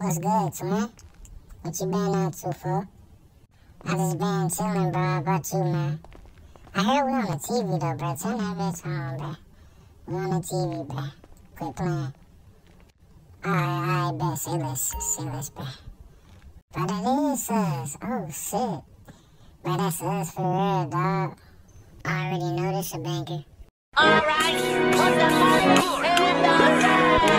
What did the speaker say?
What's good, twin? What you been up to, fool? I just been chillin', bro. How about you, man? I heard we on the TV, though, bro. Turn that bitch on, bro. We on the TV, bro. Quit playing. Alright, bet. Say less, bro. But that is us. Oh, shit. Bro, that's us for real, dog. I already know this a banker. Alright, put the money in the